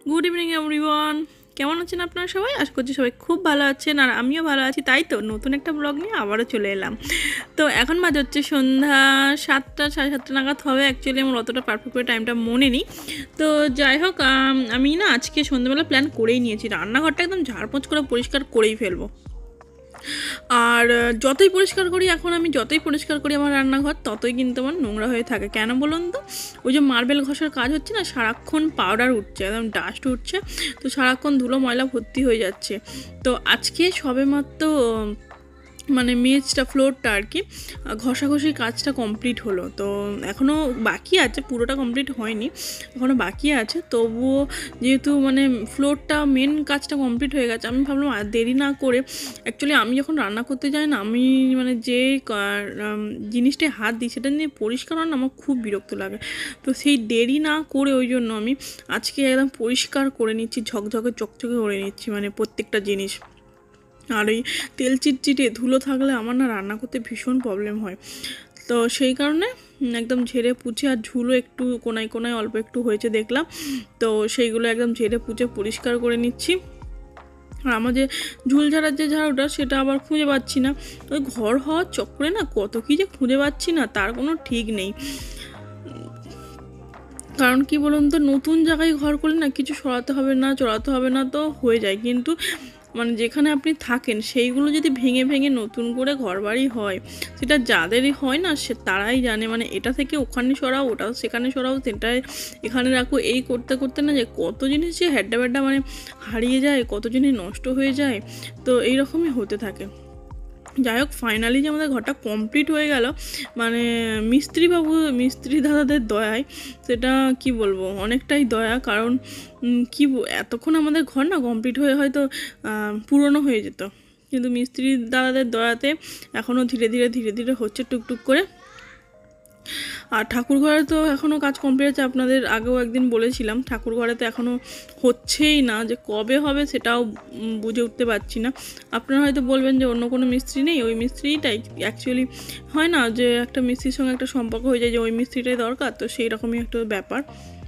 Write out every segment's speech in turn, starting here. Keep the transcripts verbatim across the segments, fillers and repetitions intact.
Good evening everyone, কেমন আছেন আপনারা সবাই? আশা করছি সবাই খুব ভালো আছেন, আর আমিও ভালো আছি। তাই তো নতুন একটা ব্লগ নিয়ে আবারও চলে এলাম। তো এখন বাজে হচ্ছে সন্ধ্যা সাতটা সাড়ে সাতটা নাগাদ হবে। অ্যাকচুয়ালি আমার অতটা পারফেক্ট করে টাইমটা মনে নেই। তো যাই হোক, আমি না আজকে সন্ধ্যাবেলা প্ল্যান করেই নিয়েছি, রান্নাঘরটা একদম ঝাড়পোঁছ করে পরিষ্কার করেই ফেলবো। আর যতই পরিষ্কার করি এখন আমি যতই পরিষ্কার করি আমার রান্নাঘর, ততই কিন্তু আমার নোংরা হয়ে থাকে। কেন বলুন তো? ওই যে মার্বেল ঘষার কাজ হচ্ছে না, সারাক্ষণ পাউডার উঠছে, একদম ডাস্ট উঠছে, তো সারাক্ষণ ধুলো ময়লা ভর্তি হয়ে যাচ্ছে। তো আজকে সবেমাত্র মানে মেজটা ফ্লোরটা আর কি ঘষাঘষির কাজটা কমপ্লিট হলো। তো এখনও বাকি আছে, পুরোটা কমপ্লিট হয়নি, এখনও বাকি আছে। তবুও যেহেতু মানে ফ্লোরটা মেন কাজটা কমপ্লিট হয়ে গেছে, আমি ভাবলাম আর দেরি না করে, অ্যাকচুয়ালি আমি যখন রান্না করতে যাই না, আমি মানে যে জিনিসটায় হাত দিই সেটা নিয়ে পরিষ্কার হয় না, আমার খুব বিরক্ত লাগে। তো সেই দেরি না করে ওই জন্য আমি আজকে একদম পরিষ্কার করে নিচ্ছি, ঝকঝকে চকচকে করে নিচ্ছি মানে প্রত্যেকটা জিনিস। আর ওই তেল চিটচিটে ধুলো থাকলে আমার না রান্না করতে ভীষণ প্রবলেম হয়। তো সেই কারণে একদম ঝেড়ে পুছে, আর ঝুলো একটু কোনায় কোনায় অল্প একটু হয়েছে দেখলাম, তো সেইগুলো একদম ঝেড়ে পুছে পরিষ্কার করে নিচ্ছি। আর আমার যে ঝুল ঝাড়ার যে ঝাড়ুটা, সেটা আবার খুঁজে পাচ্ছি না। ওই ঘর হওয়ার চক্করে না কত কী যে খুঁজে পাচ্ছি না, তার কোনো ঠিক নেই। কারণ কি বলুন তো, নতুন জায়গায় ঘর করলে না কিছু সরাতে হবে না, চড়াতে হবে না, তো হয়ে যায়। কিন্তু মানে যেখানে আপনি থাকেন সেইগুলো যদি ভেঙে ভেঙে নতুন করে ঘরবাড়ি হয়, সেটা যাদেরই হয় না সে তারাই জানে। মানে এটা থেকে ওখানে সরাও, ওটাও সেখানে সরাও, সেটাই এখানে রাখো, এই করতে করতে না যে কত জিনিস যে হ্যাড্ডা ব্যাড্ডা মানে হারিয়ে যায়, কত জিনিস নষ্ট হয়ে যায়, তো এইরকমই হতে থাকে। যাই হোক, ফাইনালি যে আমাদের ঘরটা কমপ্লিট হয়ে গেল, মানে মিস্ত্রি বাবু মিস্ত্রি দাদাদের দয়ায়, সেটা কি বলবো, অনেকটাই দয়া। কারণ কি এতক্ষণ আমাদের ঘর না কমপ্লিট হয়ে হয়তো পুরনো হয়ে যেত, কিন্তু মিস্ত্রি দাদাদের দয়াতে এখনও ধীরে ধীরে ধীরে ধীরে হচ্ছে টুকটুক করে। আর ঠাকুর ঘরে তো এখনও কাজ কমপ্লিট আছে, আপনাদের আগেও একদিন বলেছিলাম। ঠাকুর ঘরে তো এখনও হচ্ছেই না, যে কবে হবে সেটাও বুঝে উঠতে পারছি না। আপনারা হয়তো বলবেন যে অন্য কোনো মিস্ত্রি নেই, ওই মিস্ত্রিটাই অ্যাকচুয়ালি হয় না, যে একটা মিস্ত্রির সঙ্গে একটা সম্পর্ক হয়ে যায় যে ওই মিস্ত্রিটাই দরকার, তো সেই রকমই একটা ব্যাপার।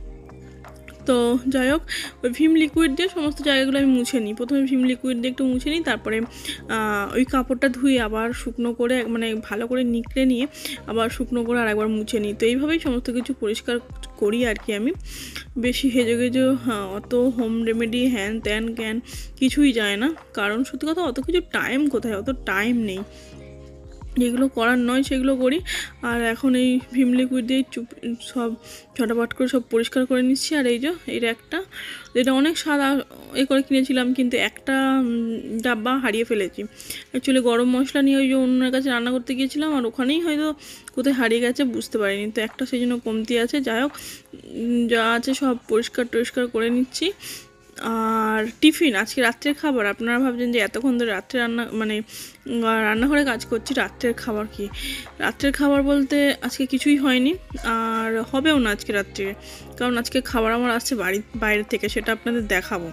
তো যাই হোক, ওই ভিম লিকুইড দিয়ে সমস্ত জায়গাগুলো আমি মুছে নিই। প্রথমে ভিম লিকুইড দিয়ে একটু মুছে নিই, তারপরে ওই কাপড়টা ধুয়ে আবার শুকনো করে, মানে ভালো করে নিকড়ে নিয়ে আবার শুকনো করে আর একবার মুছে নিই। তো এইভাবেই সমস্ত কিছু পরিষ্কার করি আর কি আমি। বেশি হেজো গেজো হ্যাঁ অত হোম রেমেডি হ্যান ত্যান ক্যান কিছুই যায় না, কারণ সত্যি কথা অত কিছু টাইম কোথায়, অত টাইম নেই। যেগুলো করার নয় সেগুলো করি। আর এখন এই ভিম লিকুইড দিয়ে চুপ সব ঝটাপট করে সব পরিষ্কার করে নিচ্ছি। আর এই যে এটা একটা, যেটা অনেক সাদা এ করে কিনেছিলাম, কিন্তু একটা ডাব্বা হারিয়ে ফেলেছি। অ্যাকচুয়ালি গরম মশলা নিয়ে ওই যে অন্যের কাছে রান্না করতে গিয়েছিলাম, আর ওখানেই হয়তো কোথায় হারিয়ে গেছে বুঝতে পারিনি, তো একটা সেই জন্য কমতি আছে। যাই হোক, যা আছে সব পরিষ্কার টরিষ্কার করে নিচ্ছি। আর টিফিন আজকে রাত্রের খাবার, আপনারা ভাবছেন যে এতক্ষণ ধরে রাত্রে রান্না মানে রান্নাঘরে কাজ করছি, রাত্রের খাবার কি? রাত্রের খাবার বলতে আজকে কিছুই হয়নি, আর হবেও না আজকে রাত্রে, কারণ আজকে খাবার আমার আসছে বাড়ি বাইরে থেকে, সেটা আপনাদের দেখাবো।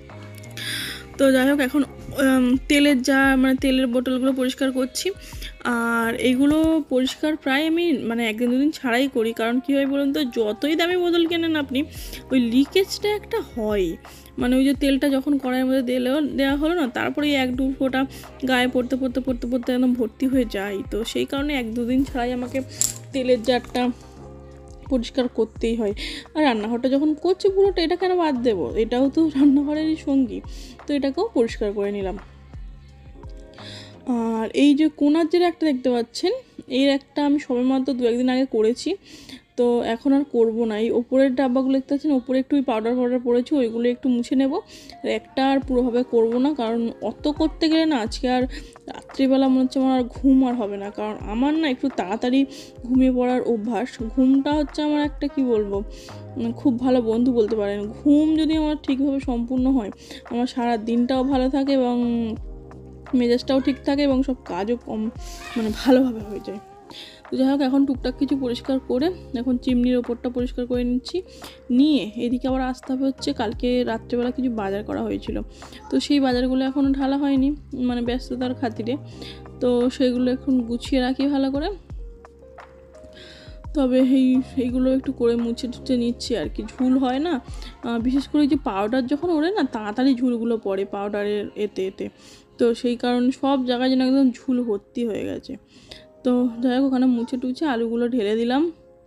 তো যাই হোক, এখন তেলের যা মানে তেলের বোতলগুলো পরিষ্কার করছি। আর এইগুলো পরিষ্কার প্রায় আমি মানে একদিন দুদিন ছাড়াই করি, কারণ কী হয় বলুন তো, যতই দামি বোতল কেনেন আপনি, ওই লিকেজটা একটা হয়। মানে ওই যে তেলটা যখন কড়াইয়ের মধ্যে দিলেও দেওয়া হলো না, তারপরে এক দু ফোঁটা গায়ে পড়তে পড়তে পড়তে পড়তে একদম ভর্তি হয়ে যায়। তো সেই কারণে এক দুদিন ছাড়াই আমাকে তেলের জারটা পরিষ্কার করতেই হয়। আর রান্নাঘরটা যখন করছি পুরোটা, এটা কেন বাদ দেবো, এটাও তো রান্নাঘরেরই সঙ্গী, তো এটাকেও পরিষ্কার করে নিলাম। আর এই যে কোনার যে একটা দেখতে পাচ্ছেন, এর একটা আমি সবেমাত্র দু একদিন আগে করেছি, তো এখন আর করবো না। এই ওপরের ডাব্বাগুলো দেখতে পাচ্ছেন, ওপরে একটু পাউডার পাউডার পড়েছি, ওইগুলো একটু মুছে নেব। আর একটা আর পুরোভাবে করবো না, কারণ অত করতে গেলে না আজকে আর রাত্রিবেলা মনে হচ্ছে আমার আর ঘুম আর হবে না। কারণ আমার না একটু তাড়াতাড়ি ঘুমিয়ে পড়ার অভ্যাস, ঘুমটা হচ্ছে আমার একটা কি বলবো খুব ভালো বন্ধু বলতে পারেন। ঘুম যদি আমার ঠিকভাবে সম্পূর্ণ হয়, আমার সারা দিনটাও ভালো থাকে এবং মেজাজটাও ঠিক থাকে এবং সব কাজও কম মানে ভালোভাবে হয়ে যায়। তো যাই হোক, এখন টুকটাক কিছু পরিষ্কার করে এখন চিমনির ওপরটা পরিষ্কার করে নিচ্ছি। নিয়ে এদিকে আবার আসতে হবে হচ্ছে, কালকে রাত্রেবেলা কিছু বাজার করা হয়েছিল, তো সেই বাজারগুলো এখনও ঢালা হয়নি মানে ব্যস্ততার খাতিরে, তো সেগুলো এখন গুছিয়ে রাখি ভালো করে। তবে এই এইগুলো একটু করে মুছে টুছে নিচ্ছি আর কি। ঝুল হয় না, বিশেষ করে যে পাউডার যখন ওড়ে না তাড়াতাড়ি ঝুলগুলো পড়ে পাউডারের এতে এতে, তো সেই কারণে সব জায়গায় যেন একদম ঝুল ভর্তি হয়ে গেছে। তো যাই হোক ওখানে মুছে টুছে আলুগুলো ঢেলে দিলাম।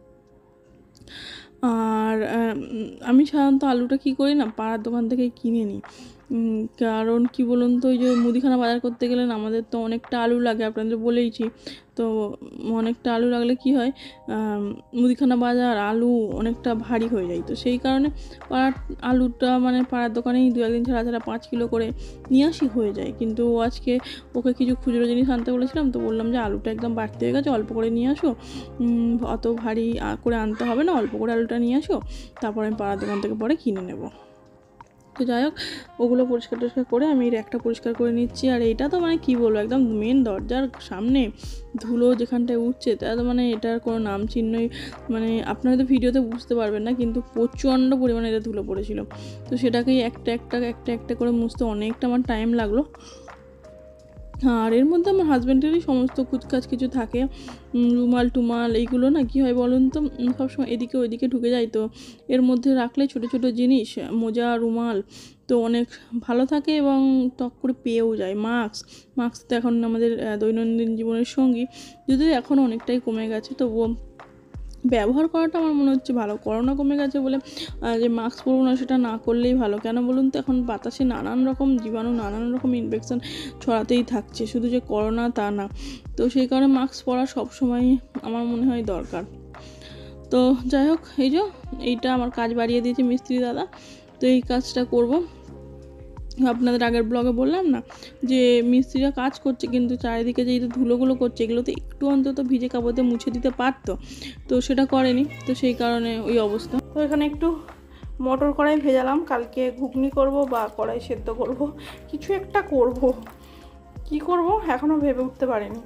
আর আমি সাধারণত আলুটা কী করি না, পাড়ার দোকান থেকে কিনে নিই, কারণ কি বলুন তো, ওই যে মুদিখানা বাজার করতে গেলেন আমাদের তো অনেকটা আলু লাগে, আপনাদের বলেইছি। তো অনেকটা আলু লাগলে কি হয়, মুদিখানা বাজার আলু অনেকটা ভারী হয়ে যায়। তো সেই কারণে পাড়ার আলুটা মানে পাড়ার দোকানেই দু একদিন ছাড়া ছাড়া পাঁচ কিলো করে নিয়ে আসি, হয়ে যায়। কিন্তু আজকে ওকে কিছু খুচরো জিনিস আনতে বলেছিলাম, তো বললাম যে আলুটা একদম বাড়তে হয়ে গেছে, অল্প করে নিয়ে আসো, অত ভারী করে আনতে হবে না, অল্প করে আলুটা নিয়ে আসো, তারপর আমি পাড়ার দোকান থেকে পরে কিনে নেব। তো যাই হোক ওগুলো পরিষ্কার টরিষ্কার করে আমি একটা পরিষ্কার করে নিচ্ছি। আর এইটা তো মানে কী বলবো, একদম মেন দরজার সামনে ধুলো যেখানটায় উঠছে তা তো মানে এটার কোনো নাম চিহ্নই, মানে আপনারা তো ভিডিওতে বুঝতে পারবেন না, কিন্তু প্রচণ্ড পরিমাণে এটা ধুলো পড়েছিল। তো সেটাকেই একটা একটা একটা একটা করে মুছতে অনেকটা আমার টাইম লাগলো। আর এর মধ্যে আমার হাজব্যান্ডেরই সমস্ত কুচকাজ কিছু থাকে, রুমাল টুমাল এইগুলো না কী হয় বলুন তো, সবসময় এদিকে ওইদিকে ঢুকে যায়। তো এর মধ্যে রাখলে ছোটো ছোটো জিনিস, মোজা রুমাল তো অনেক ভালো থাকে এবং টক করে পেয়েও যায়। মাস্ক মাস্ক তো এখন আমাদের দৈনন্দিন জীবনের সঙ্গী, যদিও এখন অনেকটাই কমে গেছে, তবুও ব্যবহার করাটা আমার মনে হচ্ছে ভালো। করোনা কমে গেছে বলে যে মাস্ক পরবো না সেটা না করলেই ভালো। কেন বলুন তো, এখন বাতাসে নানান রকম জীবাণু নানান রকম ইনফেকশান ছড়াতেই থাকছে, শুধু যে করোনা তা না। তো সেই কারণে মাস্ক পরা সবসময় আমার মনে হয় দরকার। তো যাই হোক এই যে এইটা আমার কাজ বাড়িয়ে দিয়েছে মিস্ত্রি দাদা, তো এই কাজটা করব। আপনাদের আগের ব্লগে বললাম না যে মিস্ত্রিরা কাজ করছে, কিন্তু চারিদিকে যে ধুলোগুলো করছে এগুলোতে একটু অন্তত ভিজে কাপড়ে মুছে দিতে পারতো, তো সেটা করেনি। তো সেই কারণে ওই অবস্থা। তো এখানে একটু মটর কড়াই ভেজালাম, কালকে ঘুগনি করব বা কড়াই সেদ্ধ করব, কিছু একটা করব। কি করব এখনও ভেবে উঠতে পারিনি।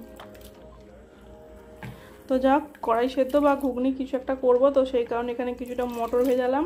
তো যাক, কড়াই সেদ্ধ বা ঘুগনি কিছু একটা করব, তো সেই কারণে এখানে কিছুটা মটর ভেজালাম।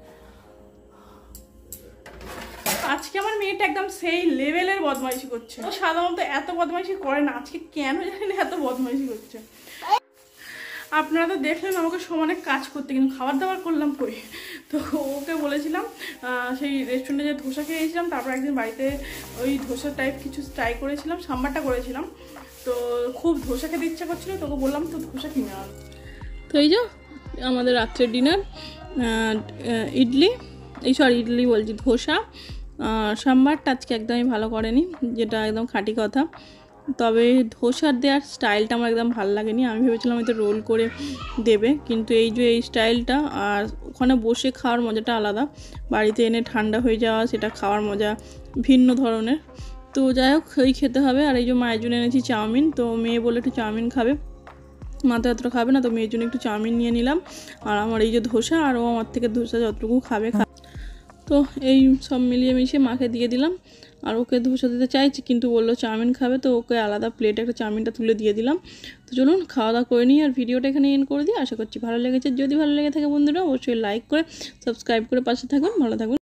আজকে আমার মেয়েটা একদম সেই লেভেলের বদমাইশি করছে, ও সাধারণত এত বদমাইশি করে না, আজকে কেন জানি না এত বদমাইশি করছে। আপনারা তো দেখলেন আমাকে সমানে কাজ করতে, কিন্তু খাবার দাবার করলাম কই। তো ওকে বলেছিলাম সেই রেস্টুরেন্টে যে ধোসা খেয়েছিলাম, তারপর একদিন বাড়িতে ওই ধোসা টাইপ কিছু ট্রাই করেছিলাম, সাম্বারটা করেছিলাম। তো খুব ধোসা খেতে ইচ্ছা করছিল, তোকে বললাম তো ধোসা কিনে আন। তো এই যে আমাদের রাত্রের ডিনার, ইডলি এই সরি ইডলি বলছি ধোসা, সাম্বারটা আজকে একদমই ভালো করেনি, যেটা একদম খাঁটি কথা। তবে ধোসার দেওয়ার স্টাইলটা আমার একদম ভালো লাগেনি, আমি ভেবেছিলাম হয়তো রোল করে দেবে, কিন্তু এই যে এই স্টাইলটা আর ওখানে বসে খাওয়ার মজাটা আলাদা, বাড়িতে এনে ঠান্ডা হয়ে যাওয়া সেটা খাওয়ার মজা ভিন্ন ধরনের। তো যাই হোক ওই খেতে হবে। আর এই যে মায়ের জন্য এনেছি চাউমিন, তো মেয়ে বলে একটু চাউমিন খাবে, মাথা এতটা খাবে না, তো মেয়ের জন্য একটু চাউমিন নিয়ে নিলাম। আর আমার এই যে ধোসা, আর ও আমার থেকে ধোসা যতটুকু খাবে খা তো এই সব মিলিয়ে মিশিয়ে মাকে দিয়ে দিলাম। আর ওকে ধোসা দিতে চাইছি, কিন্তু বললো চাউমিন খাবে, তো ওকে আলাদা প্লেটে একটা চাউমিনটা তুলে দিয়ে দিলাম। তো চলুন খাওয়া দাওয়া করে নিই, আর ভিডিওটা এখানে এন্ড করে দিই। আশা করছি ভালো লেগেছে, যদি ভালো লেগে থাকে বন্ধুরা অবশ্যই লাইক করে সাবস্ক্রাইব করে পাশে থাকুন। ভালো থাকুন।